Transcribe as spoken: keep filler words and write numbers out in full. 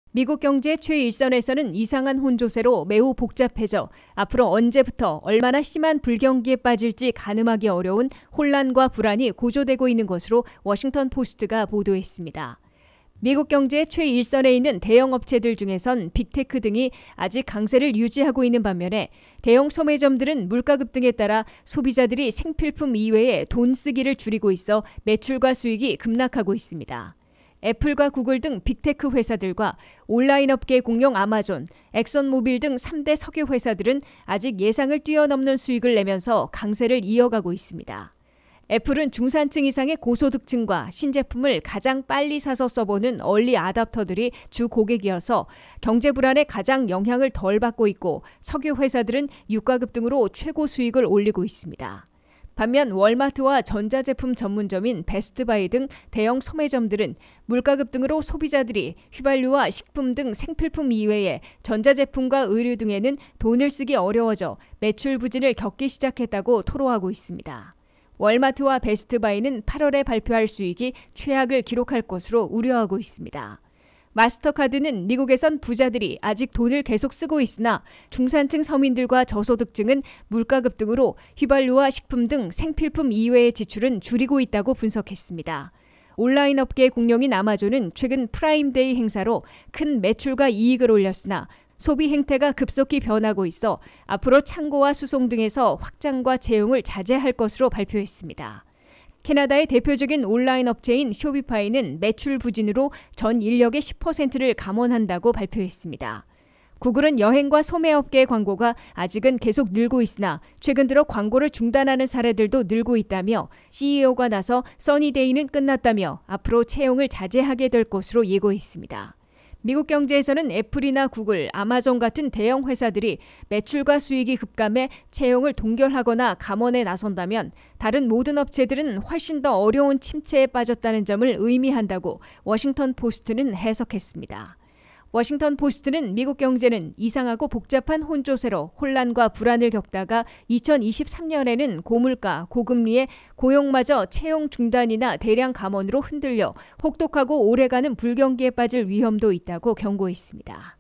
미국 경제 최일선에서는 이상한 혼조세로 매우 복잡해져 앞으로 언제부터 얼마나 심한 불경기에 빠질지 가늠하기 어려운 혼란과 불안이 고조되고 있는 것으로 워싱턴 포스트가 보도했습니다. 미국 경제 최일선에 있는 대형 업체들 중에선 빅테크 등이 아직 강세를 유지하고 있는 반면에 대형 소매점들은 물가 급등에 따라 소비자들이 생필품 이외에 돈 쓰기를 줄이고 있어 매출과 수익이 급락하고 있습니다. 애플과 구글 등 빅테크 회사들과 온라인 업계 공룡 아마존, 엑선모빌 등 삼 대 석유 회사들은 아직 예상을 뛰어넘는 수익을 내면서 강세를 이어가고 있습니다. 애플은 중산층 이상의 고소득층과 신제품을 가장 빨리 사서 써보는 얼리 아답터들이 주 고객이어서 경제 불안에 가장 영향을 덜 받고 있고 석유 회사들은 유가 급등으로 최고 수익을 올리고 있습니다. 반면 월마트와 전자제품 전문점인 베스트바이 등 대형 소매점들은 물가 급등으로 소비자들이 휘발유와 식품 등 생필품 이외에 전자제품과 의류 등에는 돈을 쓰기 어려워져 매출 부진을 겪기 시작했다고 토로하고 있습니다. 월마트와 베스트바이는 팔월에 발표할 수익이 최악을 기록할 것으로 우려하고 있습니다. 마스터카드는 미국에선 부자들이 아직 돈을 계속 쓰고 있으나 중산층 서민들과 저소득층은 물가 급등으로 휘발유와 식품 등 생필품 이외의 지출은 줄이고 있다고 분석했습니다. 온라인 업계 공룡인 아마존은 최근 프라임데이 행사로 큰 매출과 이익을 올렸으나 소비 행태가 급속히 변하고 있어 앞으로 창고와 수송 등에서 확장과 채용을 자제할 것으로 발표했습니다. 캐나다의 대표적인 온라인 업체인 쇼피파이는 매출 부진으로 전 인력의 십 퍼센트를 감원한다고 발표했습니다. 구글은 여행과 소매업계의 광고가 아직은 계속 늘고 있으나 최근 들어 광고를 중단하는 사례들도 늘고 있다며 씨이오가 나서 써니데이는 끝났다며 앞으로 채용을 자제하게 될 것으로 예고했습니다. 미국 경제에서는 애플이나 구글, 아마존 같은 대형 회사들이 매출과 수익이 급감해 채용을 동결하거나 감원에 나선다면 다른 모든 업체들은 훨씬 더 어려운 침체에 빠졌다는 점을 의미한다고 워싱턴 포스트는 해석했습니다. 워싱턴 포스트는 미국 경제는 이상하고 복잡한 혼조세로 혼란과 불안을 겪다가 이천이십삼 년에는 고물가, 고금리에 고용마저 채용 중단이나 대량 감원으로 흔들려 혹독하고 오래가는 불경기에 빠질 위험도 있다고 경고했습니다.